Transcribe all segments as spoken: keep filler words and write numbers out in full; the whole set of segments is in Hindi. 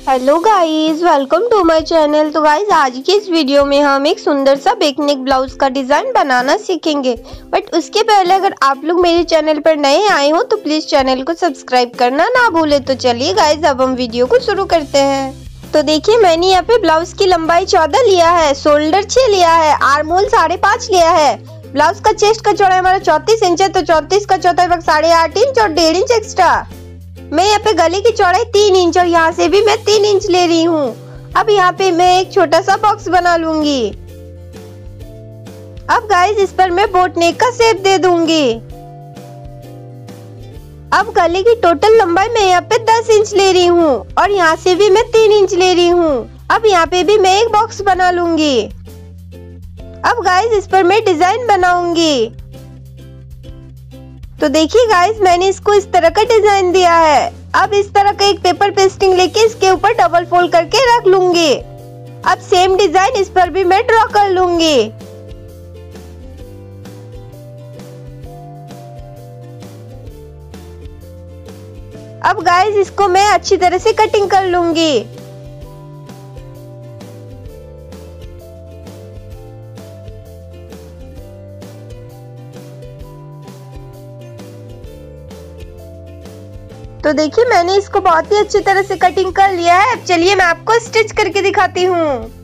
Hello guys, welcome to my channel. तो गाइस, आज की इस वीडियो में हम एक सुंदर सा बैक नेक ब्लाउज का डिजाइन बनाना सीखेंगे। बट उसके पहले अगर आप लोग मेरे चैनल पर नए आए हो तो प्लीज चैनल को सब्सक्राइब करना ना भूले। तो चलिए गाइस, अब हम वीडियो को शुरू करते हैं। तो देखिए, मैंने यहाँ पे ब्लाउज की लंबाई चौदह लिया है, शोल्डर छह लिया है, आर्म होल साढ़े पाँच लिया है। ब्लाउज का चेस्ट का चौड़ाई हमारा चौतीस इंच है, तो चौतीस का चौथा भाग साढ़े आठ इंच और डेढ़ इंच एक्स्ट्रा। मैं यहाँ पे गले की चौड़ाई तीन इंच और यहाँ से भी मैं तीन इंच ले रही हूँ। अब यहाँ पे मैं एक छोटा सा बॉक्स बना लूंगी। अब गाइस, इस पर मैं बोट नेक का शेप दे दूंगी। अब गले की टोटल लंबाई मैं यहाँ पे दस इंच ले रही हूँ और यहाँ से भी मैं तीन इंच ले रही हूँ। अब यहाँ पे भी मैं एक बॉक्स बना लूंगी। अब गाइस, इस पर मैं डिजाइन बनाऊंगी। तो देखिए गाइस, मैंने इसको इस तरह का डिजाइन दिया है। अब इस तरह का एक पेपर पेस्टिंग लेके इसके ऊपर डबल फोल्ड करके रख लूंगी। अब सेम डिजाइन इस पर भी मैं ड्रॉ कर लूंगी। अब गाइस, इसको मैं अच्छी तरह से कटिंग कर लूंगी। तो देखिए, मैंने इसको बहुत ही अच्छी तरह से कटिंग कर लिया है। अब चलिए मैं आपको स्टिच करके दिखाती हूँ।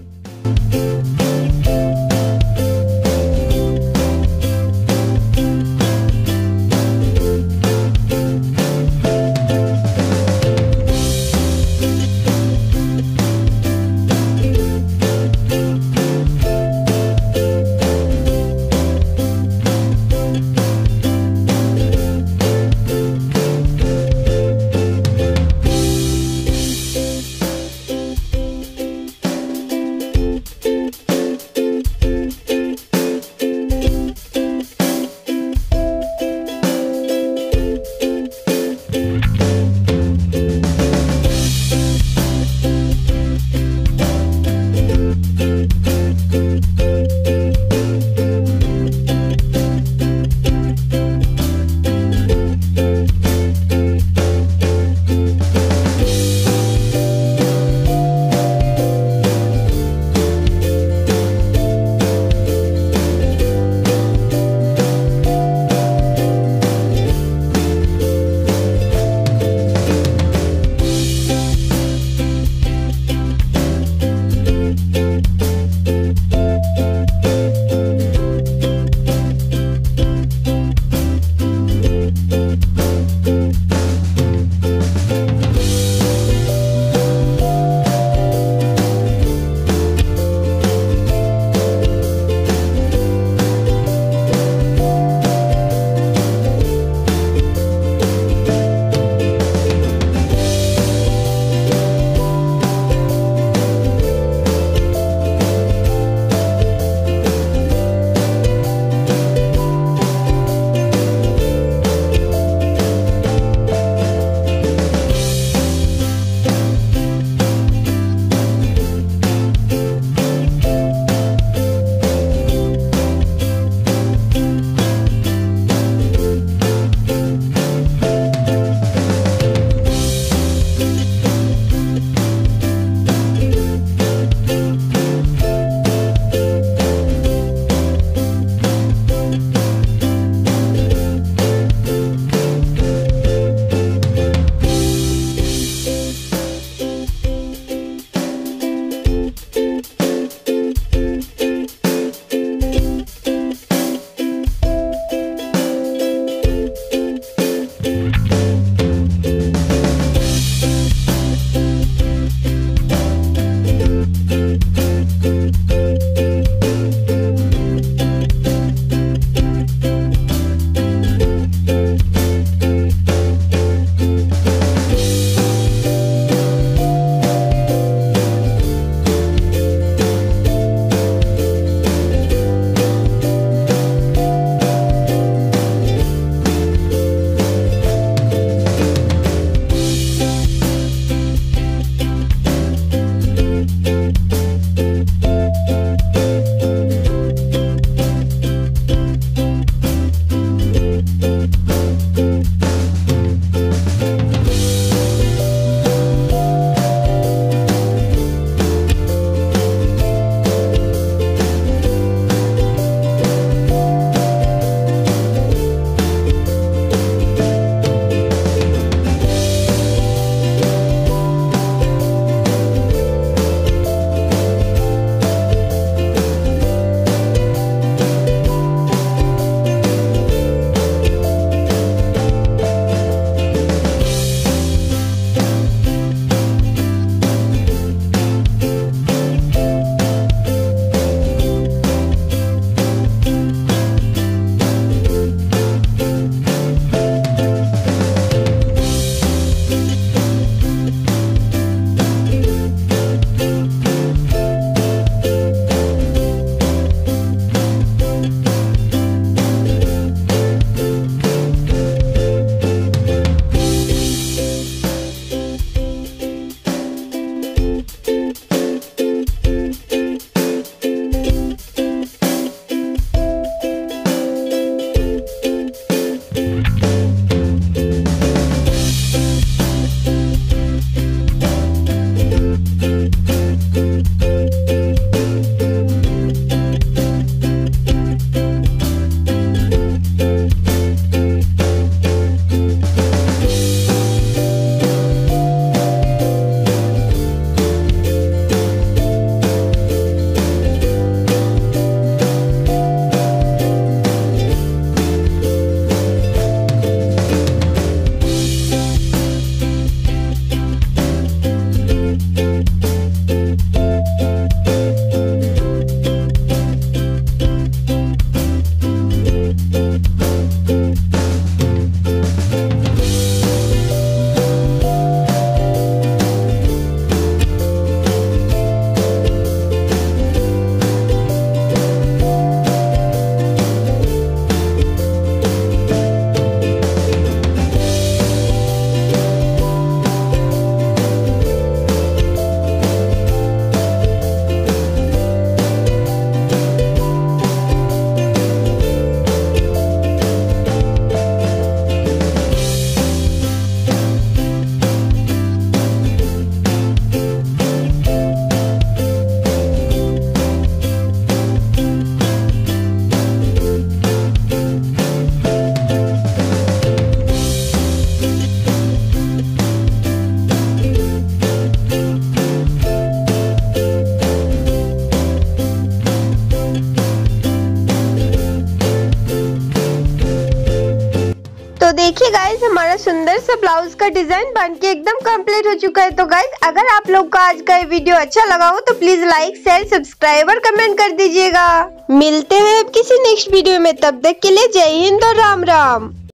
देखिए गाइज हमारा सुंदर सा ब्लाउज का डिजाइन बनके एकदम कंप्लीट हो चुका है। तो गाइज अगर आप लोग को आज का ये वीडियो अच्छा लगा हो तो प्लीज लाइक शेयर सब्सक्राइब और कमेंट कर दीजिएगा। मिलते हैं अब किसी नेक्स्ट वीडियो में, तब तक के लिए जय हिंद और राम राम।